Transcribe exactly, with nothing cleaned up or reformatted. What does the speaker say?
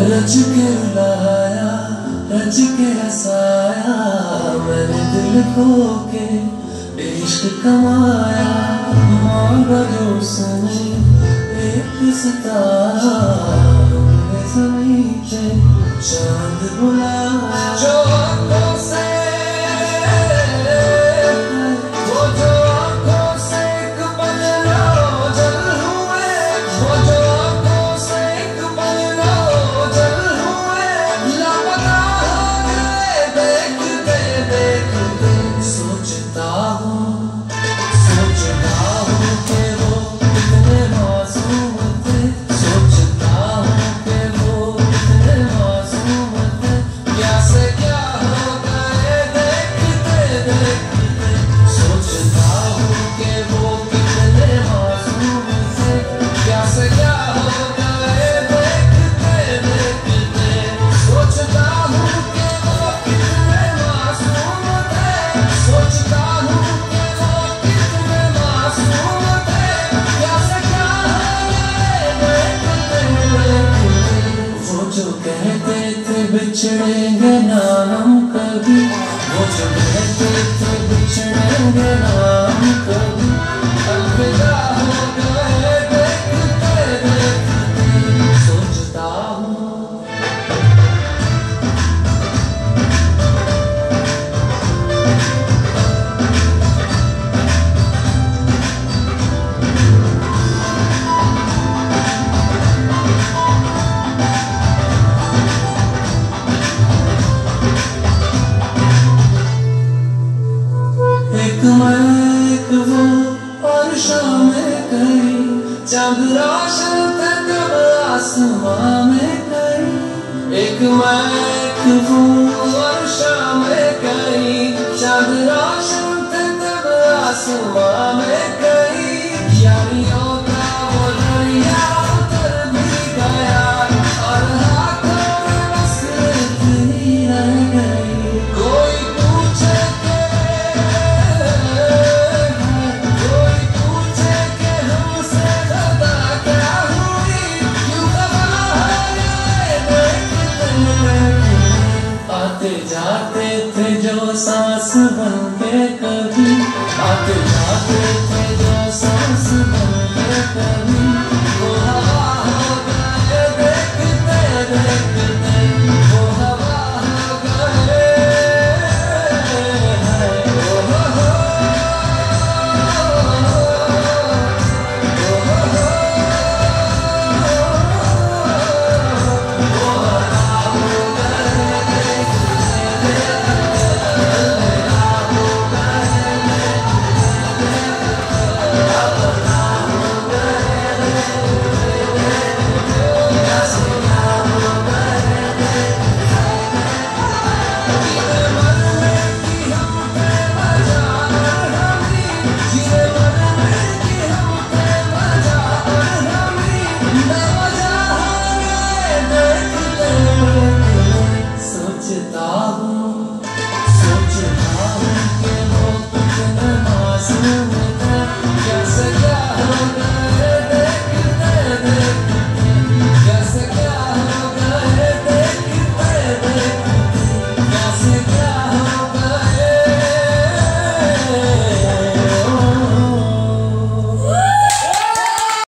रच के रुलाया, रच के हंसाया, मैंने दिल खो के इश्क कमाया। मांगा जो उसने एक सितारा, मेरे ज़मीं पे चांद बुलाया। जो आँखों से, वो जो आँखों से एक पल ओझल हुए, वो जो आँखों से एक पल ओझल हुए, लापता हो गए देखते देखते। सोचता हूँ, सोचता हूँ कि वो कितने मासूम थे, सोचता हूँ कि वो कितने मासूम थे। क्या से क्या हो गए देखते देखते। सोचता हूँ कि वो कितने मासूम थे, क्या से क्या हो गए देखते देखते। सोचता हूँ कि वो कितने मासूम थे, सोचता हूँ कि वो कितने मासूम थे, क्या से क्या हो गए देखते देखते। वो जो कहते थे बिछड़ेंगे ना हम कभी, वो जो कहते थे बिछड़ेंगे ना हम कभी, अलविदा हो गए देखते देखते। सोचता हूँ, एक मैं एक वो और शामें कहीं, चांद रोशन थे तब आसमां में कहीं। एक मैं एक वो और शामें कहीं, चांद रोशन थे तब आसमां में कहीं। यारियों का वो दरिया उतर भी गया, और हाथों में बस इतनी रह गई। कोई पूछे के, कोई पूछे के हमसे ज़्यादा क्या हुई, क्यों घबराए देखते देखते। आते जाते थे जो सांस बन के कभी, आते जाते थे